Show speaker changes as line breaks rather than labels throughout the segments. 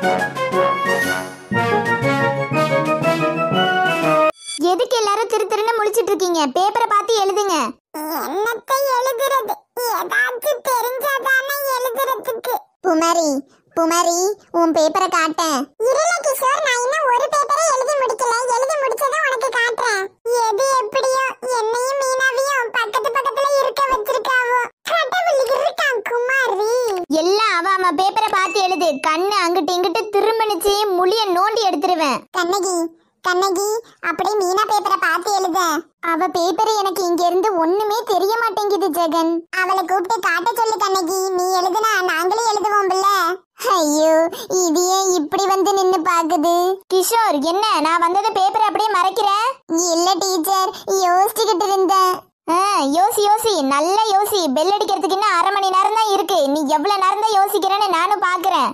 எதுக்கு எல்லாரும் திரு திருன்னு முழிச்சிட்டு இருக்கீங்க? பேப்பரை பார்த்து எழுதுங்க.
என்னத்தை எழுதுறது? ஏதாச்சும் தெரிஞ்சாதானே எழுதுறதுக்கு.
புமரி புமரி, உன் பேப்பரை காட்டேன்.
இருல கிஷோர், நான் இன்னும் ஒரு பேப்பரை எழுதி முடிக்கல. எழுதி முடிச்சதை உனக்கு காட்டுறேன். எது எப்படியோ என்னையும் மீனாவையும் பக்கத்து பக்கத்துல இருக்க வச்சிருக்காவோ. கடவுள் இருக்கான் குமாரி.
எல்லாம் அவ பேப்பரை பார்த்து எழுது. கண்ணு அங்கிட்டு இங்கிட்டு திரும்பினுச்சு, முழிய நோண்டி எடுத்துருவேன்.
கண்ணகி கண்ணகி, அப்படியே மீனா பேப்பரை பார்த்து எழுத.
அவ பேப்பர் எனக்கு இங்க இருந்து ஒண்ணுமே தெரிய மாட்டேங்குது ஜெகன்.
அவளை கூப்பிட்டு காட்ட சொல்லு கண்ணகி. நீ எழுதுனா நாங்களே எழுதுவோம்ல.
ஐயோ, இது ஏன் இப்படி வந்து நின்னு பாக்குது? கிஷோர், என்ன நான் வந்தது பேப்பர் அப்படியே மறைக்கிறேன்?
இல்ல டீச்சர், யோசிச்சுக்கிட்டு இருந்தேன்.
யோசி நல்லா யோசி. பெல் அடிக்கிறதுக்கு இன்னும் 1/2 மணி நேரம் தான் இருக்கு. நீ எவ்வளவு நேரம் தான் யோசிக்கிறேன்னு நானும் பாக்குறேன்.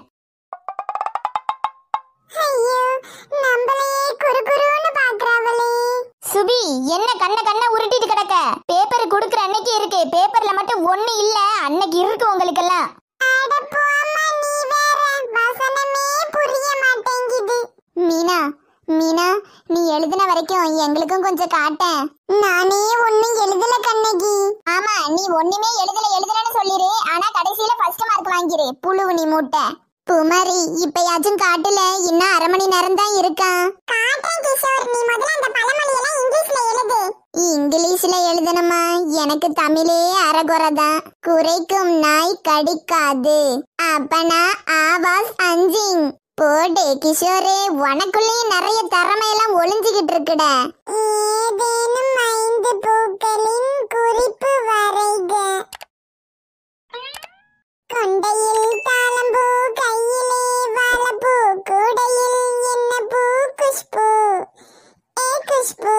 ஐயோ, நம்மளையே குறுகுறுன்னு பாக்குறாவளே.
சுபி, என்ன கண்ண உருட்டிட்டு கிடக்க? பேப்பர் குடுக்குற அன்னைக்கு இருக்கு, பேப்பர்ல மட்டும் ஒண்ணு இல்ல. அன்னைக்கு இருக்கு உங்களுக்கெல்லாம்.
அட போம்மா, நீ வேற. வசனமே புரிய மாட்டேங்குது.
மீனா, நீ எழுதின வரைக்கும் எங்களுக்கும் கொஞ்சம் காட்டேன்.
நானே ஒண்ணும் எழுதல கண்ணகி.
ஆமா, நீ ஒண்ணுமே எழுதலன்னு சொல்லிரு. ஆனா கடைசியில ஃபர்ஸ்ட் மார்க் வாங்கிரு. புழுவு நீ மூட்டை. புமரி, இப்பயாச்சும் காட்டுல. இன்னும் 1/2 மணி நேரம் தான் இருக்கா.
காட்டேன் கிஷோர், நீ முதல்ல அந்த பழமொழியெல்லாம் இங்கிலீஷ்ல எழுது.
இங்கிலீஷ்ல எழுதணுமா? எனக்கு தமிழே அரைகுறைதான். குறைக்கும் நாய் கடிக்காது. அப்பனா ஆவாஸ் அஞ்சிங். போடு கிஷோரே, உனக்குள்ளே நிறைய திறமையெல்லாம் ஒளிஞ்சுகிட்டு இருக்குட.
ஏதேனும் 5 பூக்களின் குறிப்பு வரைக. கொண்டையில் தாளம்பூ, கையிலே வாழைப்பூ, கூடையில் என்ன பூ? குஷ்பூ. ஏ குஷ்பூ.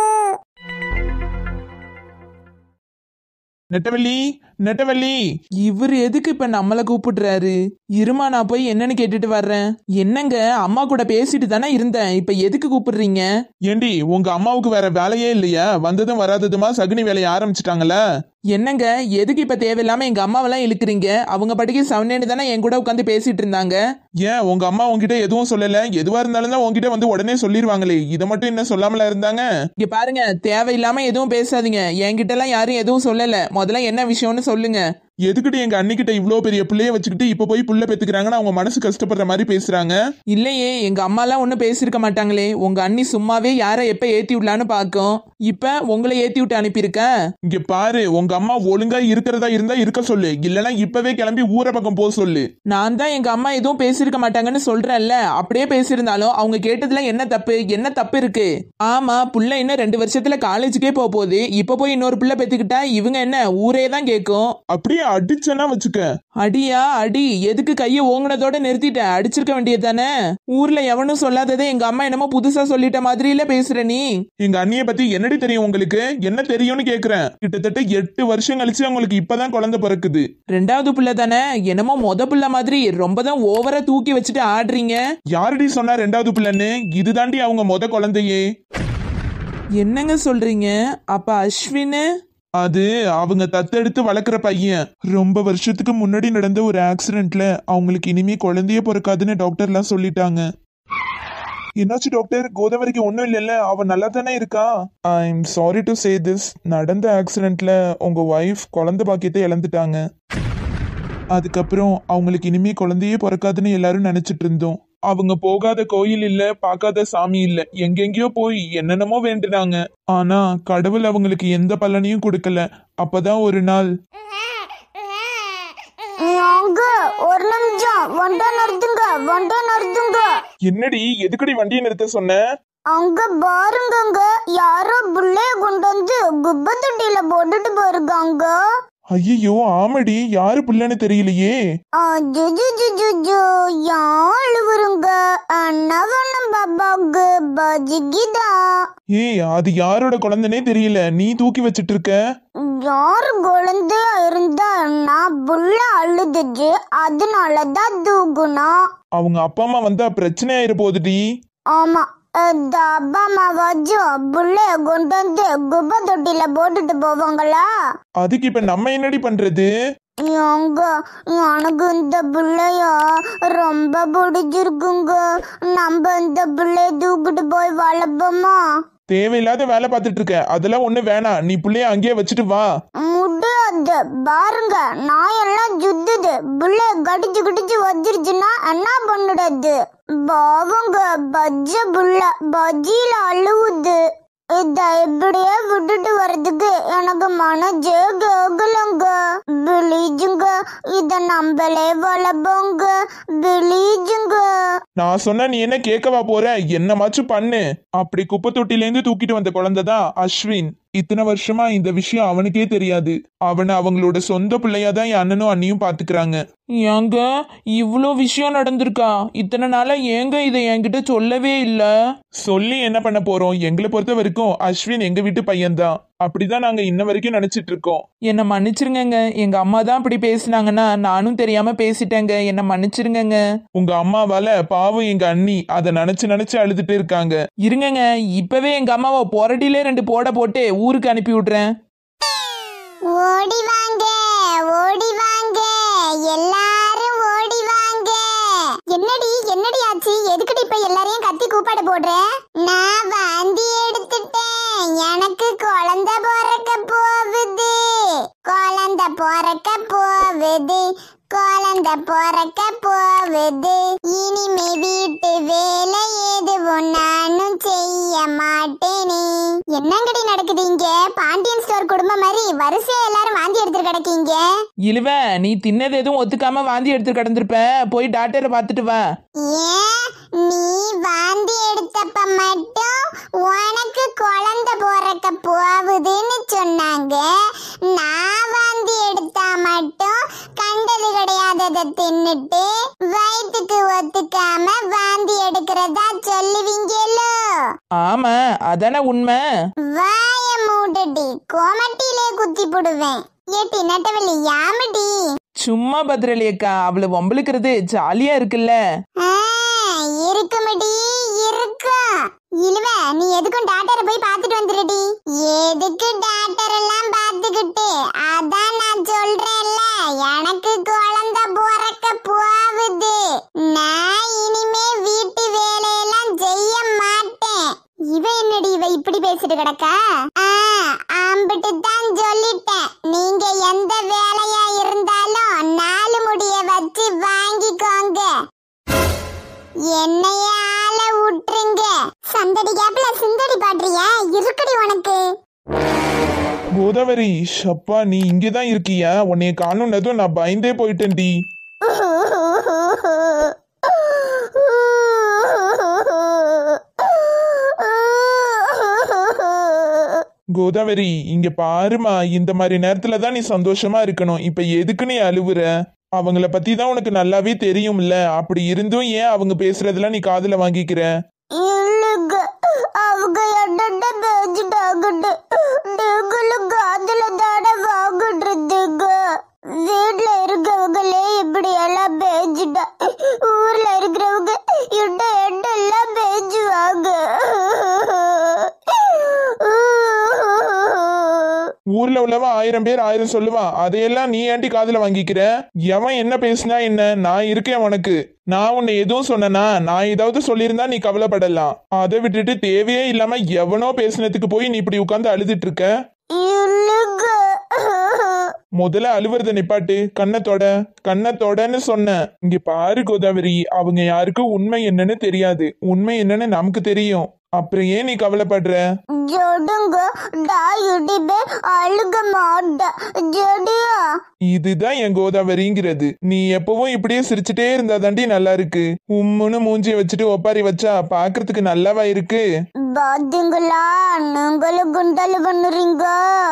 நெட்டவள்ளி, இவர் எதுக்கு இப்ப நம்மள கூப்பிடுறாரு? இருமா, நான் போய் என்னன்னு கேட்டுட்டு வர்றேன். என்னங்க, அம்மா கூட பேசிட்டு தானே இருந்தேன். இப்ப எதுக்கு கூப்பிடுறீங்க?
ஏண்டி, உங்க அம்மாவுக்கு வேற வேலையே இல்லையா? வந்ததும் வராததுமா சகுனி வேலையை ஆரம்பிச்சிட்டாங்களா?
என்னங்க, எதுக்கு இப்ப தேவையில்லாம எங்க அம்மாவெல்லாம் இழுக்கிறீங்க? அவங்க படிக்க சவனேன்னு தானே என் கூட உட்காந்து பேசிட்டு இருந்தாங்க.
ஏன் உங்க அம்மா உங்ககிட்ட எதுவும் சொல்லல? எதுவா இருந்தாலும் தான் உங்ககிட்ட வந்து உடனே சொல்லிருவாங்களே. இதை மட்டும் என்ன சொல்லாமல இருந்தாங்க?
இங்க பாருங்க, தேவையில்லாம எதுவும் பேசாதீங்க. என்கிட்ட எல்லாம் யாரும் எதுவும் சொல்லல. முதல்ல என்ன விஷயம்னு சொல்லுங்க.
எதுக்கிட்ட எங்க அண்ணிக்கிட்ட இவ்வளோ பெரிய பிள்ளைய வச்சுக்கிட்டு இப்ப போய் புள்ள பெத்துக்கிறாங்கன்னு அவங்க மனசு கஷ்டப்படுற மாதிரி பேசுறாங்க.
இல்லையே, எங்க அம்மா எல்லாம் ஒன்னும் பேசிருக்க மாட்டாங்களே. உங்க அண்ணி சும்மாவே யார எப்ப ஏத்தி விடலான்னு பாக்கும். இப்ப உங்களை ஏத்தி விட்டு அனுப்பியிருக்க.
இங்க பாரு, உங்க அம்மா ஒழுங்கா இருக்கிறதா இருந்தா இருக்க சொல்லு, இல்லனா இப்பவே கிளம்பி ஊர பக்கம் போக சொல்லு.
நான் தான் எங்க அம்மா எதுவும் பேசிருக்க மாட்டாங்கன்னு சொல்றேன்ல. அப்படியே பேசியிருந்தாலும் அவங்க கேட்டதுல என்ன தப்பு இருக்கு? ஆமா, புள்ள இன்னும் 2 வருஷத்துல காலேஜுக்கே போகுது. இப்ப போய் இன்னொரு புள்ள பெத்துக்கிட்டா இவங்க என்ன ஊரே தான் கேட்கும்.
அப்படியே அடிச்சனா வச்சுக்க.
அடியா அடி? எதுக்கு கைய ஓங்குனதோட நிறுத்திட்ட? அடிச்சிருக்க வேண்டியது தானே. ஊர்ல எவனும் சொல்லாததே எங்க அம்மா என்னமோ புதுசா சொல்லிட்ட மாதிரில பேசுற நீ.
எங்க அண்ணிய பத்தி என்னடி தெரியும் உங்களுக்கு? என்ன தெரியும்னு கேக்குறேன். கிட்டத்தட்ட 8 வருஷம் கழிச்சு அவங்களுக்கு இப்பதான் குழந்தை பிறக்குது.
2வது புள்ள தானே. என்னமோ மொத புள்ள மாதிரி ரொம்பதான் ஓவரா தூக்கி வச்சுட்டு ஆடுறீங்க.
யாரடி சொன்னா 2வது புள்ளன்னு? இதுதாண்டி அவங்க மொத குழந்தையே.
என்னங்க சொல்றீங்க? அப்ப அஸ்வின்?
அது அவங்க தத்தெடுத்து வளர்க்குற பையன். ரொம்ப வருஷத்துக்கு முன்னாடி நடந்த ஒரு ஆக்சிடென்ட்ல அவங்களுக்கு இனிமே குழந்தைய பிறக்காதுன்னு டாக்டர்லாம் சொல்லிட்டாங்க. என்னாச்சு டாக்டர்? கோதாவரிக்கு ஒன்றும் இல்லைல்ல? அவ நல்லா தானே இருக்கா? I am sorry to say this. நடந்த ஆக்சிடென்ட்ல உங்க ஒய்ஃப் குழந்தை பாக்கியத்தை இழந்துட்டாங்க. அதுக்கப்புறம் அவங்களுக்கு இனிமே குழந்தையே பிறக்காதுன்னு எல்லாரும் நினைச்சிட்டு இருந்தோம். அவங்க போகாத கோயில் இல்ல, பார்க்காத சாமி இல்ல, எங்கெங்கயோ போய் என்னென்னமோ வேண்டுனாங்க. ஆனா கடவுள் அவங்களுக்கு எந்த பலனையும் கொடுக்கல. அப்பதான் ஒரு நாள்,
ஒரு நிமிஷம், வண்ட நிறுத்துங்க.
என்னடி, எதுக்கடி வண்டியை நிறுத்த சொன்ன?
அங்க பாருங்க, யாரோ புள்ளைய கொண்டு வந்து குப்பை தொட்டியில போட்டுட்டு போயிருக்காங்க.
ஐயோ, ஆமடி, யாரு புள்ளன்னு தெரியலையே.
யாழ் வருங்க அண்ணவண்ணம் பாபாக்கு பஜிகிதா.
ஏய், அது யாரோட குழந்தைனே தெரியல, நீ தூக்கி வச்சிட்டு இருக்க.
யாரு குழந்தை இருந்தா நான் புள்ள அழுதுச்சு, அதனாலதான் தூக்குனா.
அவங்க அப்பா அம்மா வந்தா பிரச்சனை ஆயிர போகுதுடி.
ஆமா, அப்பா அம்மாவாச்சும் புள்ளைய கொண்டு வந்து குப்பை தொட்டில போட்டுட்டு போவாங்களா?
அதுக்கு இப்ப நம்ம என்னடி பண்றது?
ஏங்க எனக்கு இந்த பிள்ளைய ரொம்ப பிடிச்சிருக்குங்க. நம்ம இந்த பிள்ளைய தூக்கிட்டு போய் வளர்ப்போமா?
தேவையில்லாத வேலை பார்த்துட்டு இருக்க, அதெல்லாம் ஒண்ணு வேணாம். நீ புள்ளைய அங்கேயே வச்சுட்டு வா.
முடியாது பாருங்க, நாயெல்லாம் ஜுத்துது. பிள்ளைய கடிச்சு கிடிச்சு வச்சிருச்சுன்னா என்ன பண்ணுறது? பாவங்க பஜ்ஜ புள்ள பஜ்ஜியில அழுவுது. இத இப்படியே விட்டுட்டு வர்றதுக்கு எனக்கு மனஜே கேக்கலங்க. பிளீஜுங்க, இத நம்மளே வளர்ப்போங்க. பிளீஜுங்க.
நான் சொன்ன நீ என்ன கேட்கவா போற? என்னமாச்சும் பண்ணு. அப்படி குப்பை தொட்டிலேருந்து தூக்கிட்டு வந்த குழந்தைதான் அஸ்வின். இத்தனை வருஷமா இந்த விஷயம் அவனுக்கே தெரியாது. அவனை அவங்களோட சொந்த பிள்ளையாதான் என் அண்ணனும் அண்ணியும் பாத்துக்கிறாங்க.
ஏங்க இவ்வளோ விஷயம் நடந்திருக்கா? இத்தனை நாளா ஏங்க இதை என்கிட்ட சொல்லவே இல்ல?
சொல்லி என்ன பண்ண போறோம்? எங்களை பொறுத்த வரைக்கும் அஸ்வின் எங்க வீட்டு பையன்தான். அப்படிதான் நாங்க இன்ன வரைக்கும் நினைச்சிட்டு இருக்கோம்.
என்னை மன்னிச்சிருங்கங்க. எங்க அம்மா தான் அப்படி பேசினாங்கன்னா நானும் தெரியாம பேசிட்டேங்க. என்னை மன்னிச்சிருங்கங்க.
உங்க அம்மாவால பாவம் எங்க அண்ணி அதை நினைச்சு நினைச்சு அழுதுட்டு இருக்காங்க.
இருங்கங்க, இப்பவே எங்க அம்மாவை பொரட்டிலே 2 போட போட்டு ஊருக்கு அனுப்பி விடுறேன்.
ஓடி வாங்க, ஓடி வாங்க, எல்லாரும் ஓடி வாங்க.
என்னடி ஆச்சு? எதுக்குடி இப்ப எல்லாரையும் கத்தி கூப்பாடு போடுற?
நான் வாந்தி எடுத்துட்டேன். எனக்கு குழந்தை பிறக்க போகுது, குழந்தை பிறக்க போகுது, குழந்தை பிறக்க போகுது. இனிமே வீட்டு வேலை எதுவும் நானும் செய்ய மாட்டேனே.
என்னங்கடி நடக்குது இங்க? பாண்டியன் ஸ்டோர் குடும்பம் மாதிரி வரிசையா எல்லாரும் வாந்தி எடுத்துட்டு கிடக்கீங்க.
இழுவ, நீ தின்னது எதுவும் ஒத்துக்காம வாந்தி எடுத்து கிடந்திருப்ப. போய் டாக்டரை பார்த்துட்டு வா.
ஏன் நீ வாந்தி எடுத்தப்ப மட்டும் உனக்கு குழந்தை பிறக்க போகுதுன்னு சொன்னாங்க. நான் வாந்தி எடுத்தா மட்டும் கண்டது கிடையாததை தின்னுட்டு வயிற்றுக்கு ஒத்துக்காம வாந்தி எடுக்கிறதா சொல்லுவீங்களோ?
ஆமா, அதானே உண்மை.
வாய மூடடி, கோமட்டிலே குத்தி போடுவேன். ஏட்டி நட்டவள்ளி யாமடி?
சும்மா பத்ரலி அக்கா, அவளை வம்பளுக்கிறது ஜாலியா இருக்குல்ல.
இருக்குமடி இருக்கும். இழுவ, நீ எதுக்கும் டாக்டரை போய் பார்த்துட்டு வந்துடுடி. எதுக்கு டாக்டர் எல்லாம் பார்த்துக்கிட்டு? அதான் நான் சொல்றேன்ல, எனக்கு குழந்தை பிறக்க போகுது. நான் இனிமே வீட்டு வேலையெல்லாம் செய்ய மாட்டேன்.
இவ என்னடி இவ இப்படி பேசிட்டு கிடக்கா?
ஆம்பிட்டு தான் சொல்லிட்டேன். நீங்க எந்த வேலையா இருந்தாலும் 4 முடிய வச்சு வாங்கிக்கோங்க. என்னைய ஆள விட்டுருங்க. சந்தடி கேப்ல சிந்தடி பாடுறியா? இருக்குடி உனக்கு.
கோதாவரி, ஷப்பா நீ இங்கதான் இருக்கியா? உன்னைய காணும்னதும் நான் பயந்தே போயிட்டேன்டி. கோதாவரி இங்க பாருமா, இந்த மாதிரி நேரத்துல தான் நீ சந்தோஷமா இருக்கணும். இப்ப எதுக்கு நீ அழுவுற? அவங்கள பத்தி தான் உனக்கு நல்லாவே தெரியும்ல. அப்படி இருந்தும் ஏன் அவங்க பேசுறதெல்லாம் நீ காதுல வாங்கிக்கிற?
இல்லங்க, அவங்க என்னோட பேசிட்டாங்கட்டு நீங்களும் காதுல தானே வாங்கிட்டுருந்தீங்க. வீட்டுல இருக்கவங்களே இப்படி எல்லாம் பேசிட்டா ஊர்ல இருக்கிறவங்க எல்லாம் பேசுவாங்க.
ஊர்ல உள்ளவன் 1000 பேர் 1000 சொல்லுவான். அதையெல்லாம் நீ ஏன்டி காதுல வாங்கிக்கிற? எவன் என்ன பேசினா என்ன? நான் இருக்கேன் உனக்கு. நான் உன்னை எதுவும் சொன்னனா? நான் ஏதாவது சொல்லியிருந்தா நீ கவலைப்படலாம். அதை விட்டுட்டு தேவையே இல்லாம எவனோ பேசினதுக்கு போய் நீ இப்படி உட்கார்ந்து அழுதுட்டு இருக்க. முதல்ல அழுவுறத நிப்பாட்டு. கண்ணத்தோடன்னு சொன்ன. இங்க பாரு கோதாவரி, அவங்க யாருக்கும் உண்மை என்னன்னு தெரியாது. உண்மை என்னன்னு நமக்கு தெரியும். அப்புறம் ஏன் நீ கவலைப்படுற? இதுதான் என் கோதாவரிங்கிறது. நீ எப்பவும் இப்படியே சிரிச்சுட்டே இருந்தா தாண்டி நல்லா இருக்கு. உம்முன்னு மூஞ்சிய வச்சுட்டு ஒப்பாரி வச்சா பாக்குறதுக்கு நல்லாவா இருக்கு?
பாத்தீங்களா, நீங்களும் குண்டல் பண்ணுறீங்க.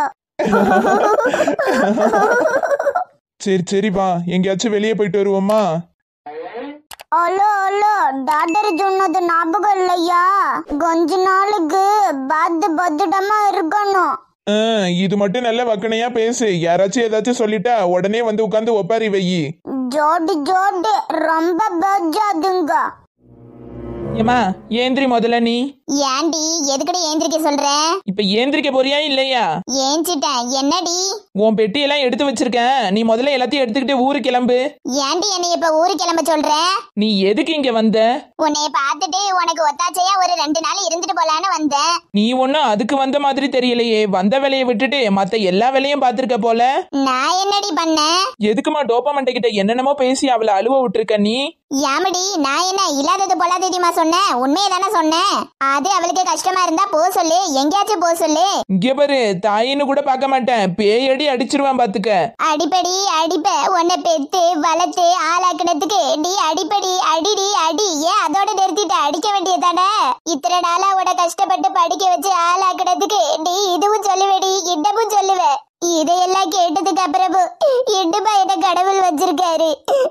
சரி வா, எங்கேயாச்சும் வெளியே போயிட்டு வருவோமா?
ஹலோ டாக்டர் சொன்னது ஞாபகம் இல்லையா? கொஞ்ச நாளுக்கு பத்திரமா இருக்கணும்.
இது மட்டும் நல்ல வக்கனையா பேசு. யாராச்சும் ஏதாச்சும் சொல்லிட்டா உடனே வந்து உட்காந்து ஒப்பாரி வை.
ஜோடி ரொம்ப பஜ்ஜாதுங்க.
ஏமா ஏந்திரி முதல்ல நீ.
ஏன்டி எதுக்கடி ஏந்திரிக்க சொல்ற?
இப்ப ஏந்திரிக்க போறியா இல்லையா?
ஏஞ்சிட்டேன். என்னடி?
உன் பெட்டி எல்லாம் எடுத்து வச்சிருக்கேன், நீ முதல்ல எல்லாத்தையும் எடுத்துக்கிட்டு ஊரு கிளம்பு.
ஏன்டி என்னை இப்ப ஊரு கிளம்ப சொல்ற?
நீ எதுக்கு இங்க வந்த?
உன்னைய பார்த்துட்டு உனக்கு ஒத்தாச்சையா ஒரு 2 நாள் இருந்துட்டு போலான்னு வந்தேன்.
நீ ஒன்னும் அதுக்கு வந்த மாதிரி தெரியலையே. வந்த வேலையை விட்டுட்டு மத்த எல்லா வேலையும் பாத்திருக்க போல.
நான் என்னடி பண்ணேன்?
எதுக்குமா டோப்பமண்டை கிட்ட என்னென்னமோ பேசி அவளை அழுவ விட்டுருக்க நீ?
யாமடி நான் என்ன இல்லாதது பொல்லாததுமா சொன்னேன்? உண்மையை தானே சொன்னேன். அது அவளுக்கு கஷ்டமா இருந்தா போ சொல்லு, எங்கேயாச்சும் போ சொல்லு.
இங்க பாரு, தாயின்னு கூட பார்க்க மாட்டேன், பேயடி அடிச்சிருவான் பாத்துக்க.
அடிப்படி அடிப்ப, உன்னை பெத்து வளர்த்து ஆளாக்கினதுக்கு நீ அடிப்படி அடிடி அடி. ஏன் அதோட நிறுத்திட்டு அடிக்க வேண்டியதானே? இத்தனை நாளா உட கஷ்டப்பட்டு படிக்க வச்சு ஆளாக்கினதுக்கு நீ இதுவும் சொல்லுவேடி, இன்னமும் சொல்லுவ. இதையெல்லாம் கேட்டதுக்கு அப்புறமும் எட்டு பையனை கடவுள் வச்சிருக்காரு.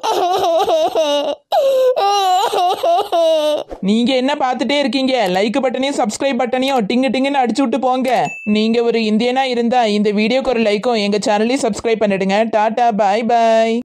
நீங்க என்ன பார்த்துட்டே இருக்கீங்க? லைக் பட்டனையும் சப்ஸ்கிரைப் பட்டனையும் டிங்கு டிங்குன்னு அடிச்சு விட்டு போங்க. நீங்க ஒரு இந்தியனா இருந்தா இந்த வீடியோக்கு ஒரு லைக்கும் எங்க சேனலையும் சப்ஸ்கிரைப் பண்ணிடுங்க. டாடா, பாய் பாய்.